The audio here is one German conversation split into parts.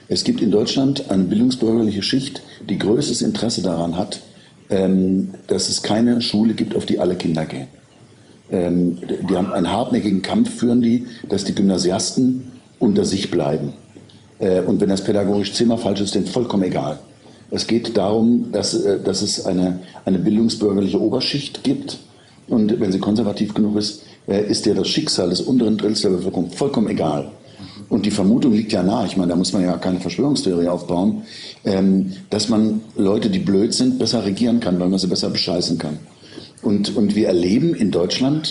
Es gibt in Deutschland eine bildungsbürgerliche Schicht, die größtes Interesse daran hat, dass es keine Schule gibt, auf die alle Kinder gehen. Die haben einen hartnäckigen Kampf, führen die, dass die Gymnasiasten unter sich bleiben. Und wenn das pädagogisch zehnmal falsch ist, denen vollkommen egal. Es geht darum, dass es eine bildungsbürgerliche Oberschicht gibt. Und wenn sie konservativ genug ist, ist dir das Schicksal des unteren Drittels der Bevölkerung vollkommen egal. Und die Vermutung liegt ja nahe, ich meine, da muss man ja keine Verschwörungstheorie aufbauen, dass man Leute, die blöd sind, besser regieren kann, weil man sie besser bescheißen kann. Und wir erleben in Deutschland,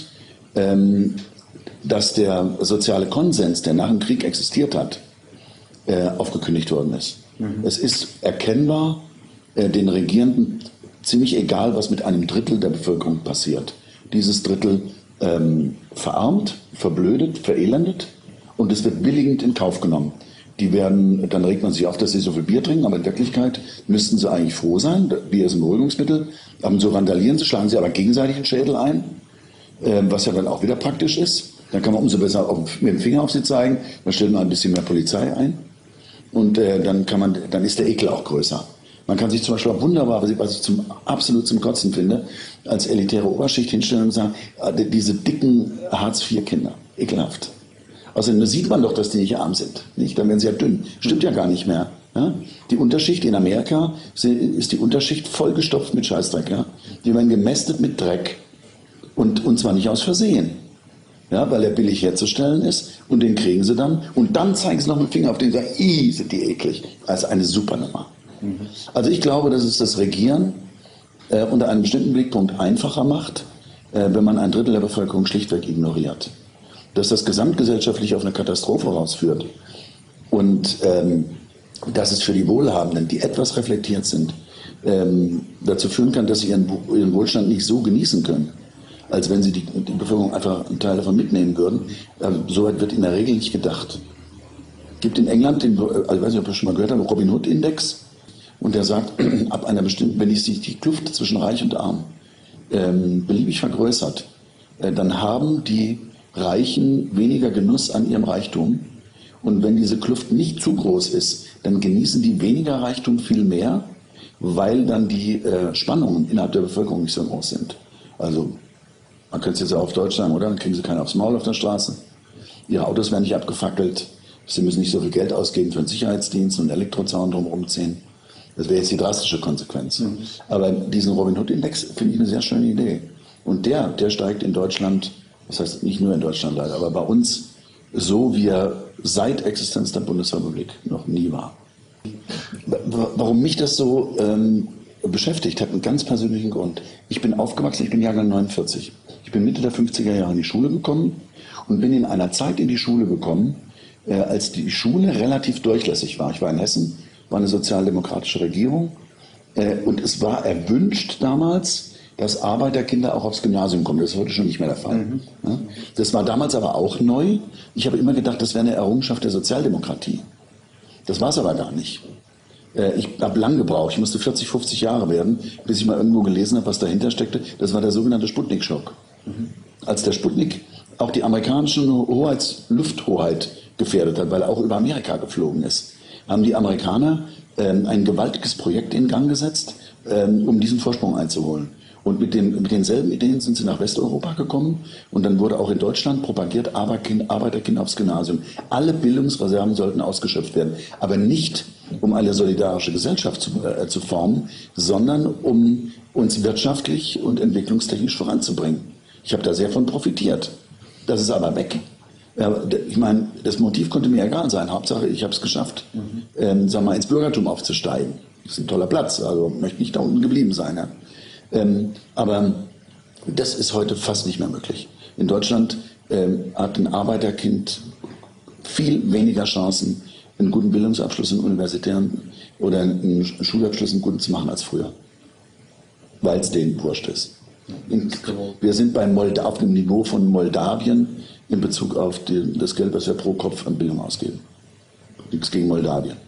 dass der soziale Konsens, der nach dem Krieg existiert hat, aufgekündigt worden ist. Es ist erkennbar den Regierenden ziemlich egal, was mit einem Drittel der Bevölkerung passiert. Dieses Drittel verarmt, verblödet, verelendet und es wird billigend in Kauf genommen. Dann regt man sich auf, dass sie so viel Bier trinken, aber in Wirklichkeit müssten sie eigentlich froh sein. Bier ist ein Beruhigungsmittel. Aber so randalieren sie, schlagen sie aber gegenseitig den Schädel ein, was ja dann auch wieder praktisch ist. Dann kann man umso besser mit dem Finger auf sie zeigen, dann stellt man ein bisschen mehr Polizei ein und dann ist der Ekel auch größer. Man kann sich zum Beispiel auch wunderbar, was ich absolut zum Kotzen finde, als elitäre Oberschicht hinstellen und sagen, diese dicken Hartz-IV-Kinder, ekelhaft. Außerdem sieht man doch, dass die nicht arm sind. Nicht? Dann werden sie ja dünn. Stimmt ja gar nicht mehr. Ja? Die Unterschicht in Amerika ist die Unterschicht vollgestopft mit Scheißdreck. Ja? Die werden gemästet mit Dreck. Und zwar nicht aus Versehen. Ja, weil er billig herzustellen ist. Und den kriegen sie dann. Und dann zeigen sie noch mit dem Finger auf den und sagen, sind die eklig. Also eine super Nummer. Also ich glaube, dass es das Regieren unter einem bestimmten Blickpunkt einfacher macht, wenn man ein Drittel der Bevölkerung schlichtweg ignoriert. Dass das gesamtgesellschaftlich auf eine Katastrophe rausführt und dass es für die Wohlhabenden, die etwas reflektiert sind, dazu führen kann, dass sie ihren Wohlstand nicht so genießen können, als wenn sie die Bevölkerung einfach einen Teil davon mitnehmen würden. Soweit wird in der Regel nicht gedacht. Es gibt in England den, also ich weiß nicht, ob ihr schon mal gehört habt, Robin Hood Index, und der sagt, ab einer bestimmten, wenn sich die Kluft zwischen Reich und Arm beliebig vergrößert, dann haben die Reichen weniger Genuss an ihrem Reichtum. Und wenn diese Kluft nicht zu groß ist, dann genießen die weniger Reichtum viel mehr, weil dann die Spannungen innerhalb der Bevölkerung nicht so groß sind. Also, man könnte es jetzt ja auf Deutsch sagen, oder? Dann kriegen sie keinen aufs Maul auf der Straße. Ihre Autos werden nicht abgefackelt. Sie müssen nicht so viel Geld ausgeben für den Sicherheitsdienst und einen Elektrozaun drumherum ziehen. Das wäre jetzt die drastische Konsequenz. Aber diesen Robin Hood Index finde ich eine sehr schöne Idee. Und der steigt in Deutschland, das heißt nicht nur in Deutschland leider, aber bei uns so, wie er seit Existenz der Bundesrepublik noch nie war. Warum mich das so beschäftigt, hat einen ganz persönlichen Grund. Ich bin aufgewachsen, ich bin Jahrgang 49. Ich bin Mitte der 50er Jahre in die Schule gekommen und bin in einer Zeit in die Schule gekommen, als die Schule relativ durchlässig war. Ich war in Hessen, war eine sozialdemokratische Regierung und es war erwünscht damals, dass Arbeiterkinder auch aufs Gymnasium kommen. Das ist heute schon nicht mehr der Fall. Ja? Das war damals aber auch neu. Ich habe immer gedacht, das wäre eine Errungenschaft der Sozialdemokratie. Das war es aber gar nicht. Ich habe lang gebraucht. Ich musste 40, 50 Jahre werden, bis ich mal irgendwo gelesen habe, was dahinter steckte. Das war der sogenannte Sputnik-Schock. Als der Sputnik auch die amerikanische Lufthoheit gefährdet hat, weil er auch über Amerika geflogen ist, haben die Amerikaner ein gewaltiges Projekt in Gang gesetzt, um diesen Vorsprung einzuholen. Und mit denselben Ideen sind sie nach Westeuropa gekommen und dann wurde auch in Deutschland propagiert, Arbeiterkinder aufs Gymnasium. Alle Bildungsreserven sollten ausgeschöpft werden, aber nicht um eine solidarische Gesellschaft zu formen, sondern um uns wirtschaftlich und entwicklungstechnisch voranzubringen. Ich habe da sehr von profitiert. Das ist aber weg. Ich meine, das Motiv konnte mir egal sein. Hauptsache, ich habe es geschafft, sagen wir mal, ins Bürgertum aufzusteigen. Das ist ein toller Platz, also möchte nicht da unten geblieben sein. Ja? Aber das ist heute fast nicht mehr möglich. In Deutschland hat ein Arbeiterkind viel weniger Chancen, einen guten Bildungsabschluss in universitären oder einen Schulabschluss einen guten zu machen als früher. Weil es denen wurscht ist. Wir sind auf dem Niveau von Moldawien in Bezug auf das Geld, was wir pro Kopf an Bildung ausgeben. Nichts gegen Moldawien.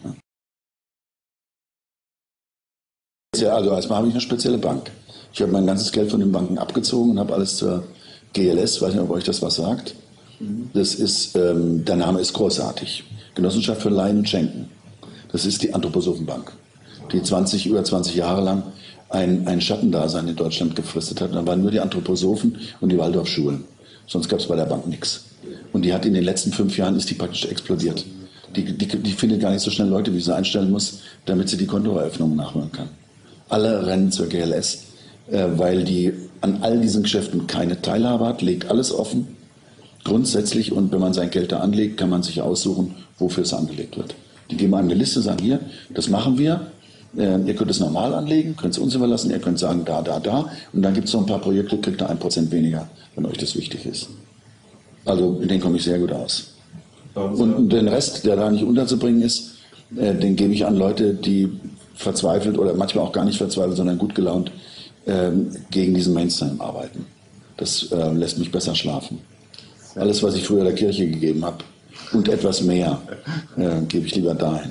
Ja, also erstmal habe ich eine spezielle Bank. Ich habe mein ganzes Geld von den Banken abgezogen und habe alles zur GLS, weiß nicht, ob euch das was sagt. Das ist, der Name ist großartig. Genossenschaft für Leihen und Schenken. Das ist die Anthroposophenbank, die über 20 Jahre lang ein Schattendasein in Deutschland gefristet hat. Da waren nur die Anthroposophen und die Waldorfschulen. Sonst gab es bei der Bank nichts. Und die hat in den letzten 5 Jahren ist die praktisch explodiert. Die findet gar nicht so schnell Leute, wie sie einstellen muss, damit sie die Kontoeröffnung nachholen kann. Alle rennen zur GLS, weil die an all diesen Geschäften keine Teilhabe hat, legt alles offen, grundsätzlich. Und wenn man sein Geld da anlegt, kann man sich aussuchen, wofür es angelegt wird. Die geben einem eine Liste, sagen, hier, das machen wir. Ihr könnt es normal anlegen, könnt es uns überlassen, ihr könnt sagen, da. Und dann gibt es noch ein paar Projekte, kriegt ihr 1% weniger, wenn euch das wichtig ist. Also mit denen komme ich sehr gut aus. Und den Rest, der da nicht unterzubringen ist, den gebe ich an Leute, die verzweifelt oder manchmal auch gar nicht verzweifelt, sondern gut gelaunt gegen diesen Mainstream arbeiten. Das lässt mich besser schlafen. Alles, was ich früher der Kirche gegeben habe und etwas mehr, gebe ich lieber dahin.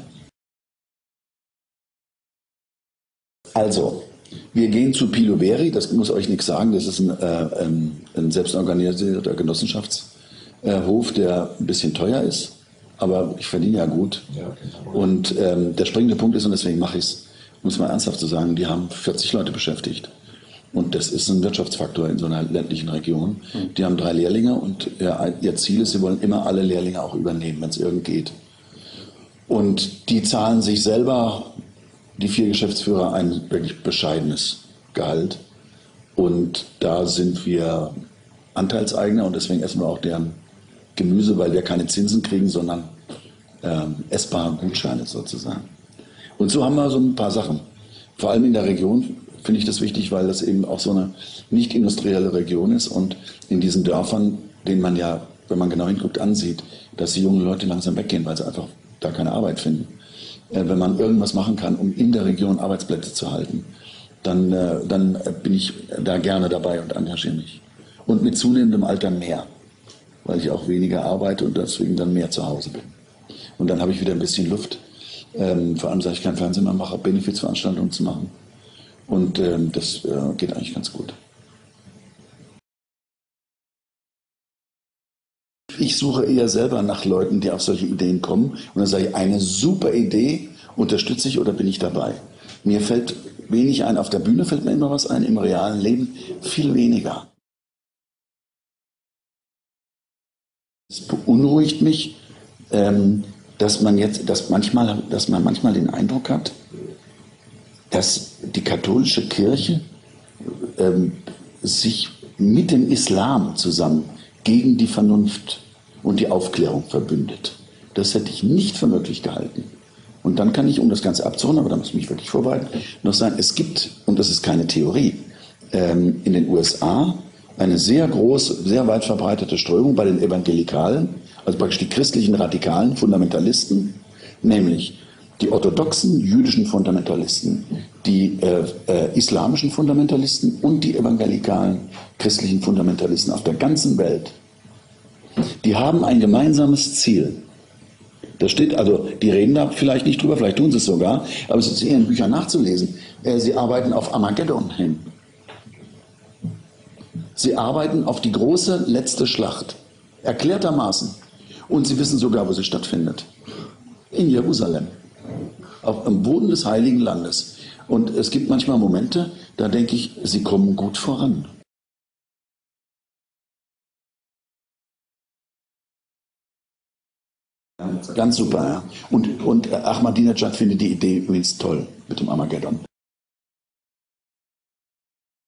Also, wir gehen zu Piloveri, das muss euch nichts sagen, das ist ein selbstorganisierter Genossenschaftshof, der ein bisschen teuer ist, aber ich verdiene ja gut. Und der springende Punkt ist, und deswegen mache ich es, um es mal ernsthaft zu sagen, die haben 40 Leute beschäftigt. Und das ist ein Wirtschaftsfaktor in so einer ländlichen Region. Die haben 3 Lehrlinge und ihr Ziel ist, sie wollen immer alle Lehrlinge auch übernehmen, wenn es irgend geht. Und die zahlen sich selber, die 4 Geschäftsführer, ein wirklich bescheidenes Gehalt. Und da sind wir Anteilseigner und deswegen essen wir auch deren Gemüse, weil wir keine Zinsen kriegen, sondern essbare Gutscheine sozusagen. Und so haben wir so ein paar Sachen. Vor allem in der Region finde ich das wichtig, weil das eben auch so eine nicht industrielle Region ist und in diesen Dörfern, denen man ja, wenn man genau hinguckt, ansieht, dass die jungen Leute langsam weggehen, weil sie einfach da keine Arbeit finden. Wenn man irgendwas machen kann, um in der Region Arbeitsplätze zu halten, dann bin ich da gerne dabei und engagiere mich. Und mit zunehmendem Alter mehr, weil ich auch weniger arbeite und deswegen dann mehr zu Hause bin. Und dann habe ich wieder ein bisschen Luft, vor allem seit ich kein Fernsehen mehr mache, Benefizveranstaltungen zu machen. Und das geht eigentlich ganz gut. Ich suche eher selber nach Leuten, die auf solche Ideen kommen. Und dann sage ich, eine super Idee, unterstütze ich oder bin ich dabei? Mir fällt wenig ein. Auf der Bühne fällt mir immer was ein, im realen Leben viel weniger. Es beunruhigt mich, dass man manchmal den Eindruck hat, dass die katholische Kirche sich mit dem Islam zusammen gegen die Vernunft und die Aufklärung verbündet. Das hätte ich nicht für möglich gehalten. Und dann kann ich, um das Ganze abzurunden, aber da muss ich mich wirklich vorbereiten, noch sagen, es gibt, und das ist keine Theorie, in den USA eine sehr große, sehr weit verbreitete Strömung bei den Evangelikalen, also praktisch die christlichen radikalen Fundamentalisten, nämlich die orthodoxen jüdischen Fundamentalisten, die islamischen Fundamentalisten und die evangelikalen christlichen Fundamentalisten auf der ganzen Welt. Die haben ein gemeinsames Ziel. Da steht, also die reden da vielleicht nicht drüber, vielleicht tun sie es sogar, aber es ist in ihren Büchern nachzulesen. Sie arbeiten auf Armageddon hin. Sie arbeiten auf die große letzte Schlacht, erklärtermaßen. Und sie wissen sogar, wo sie stattfindet. In Jerusalem, am Boden des Heiligen Landes. Und es gibt manchmal Momente, da denke ich, sie kommen gut voran. Ganz super, ja. Und Ahmadinejad findet die Idee übrigens toll mit dem Armageddon.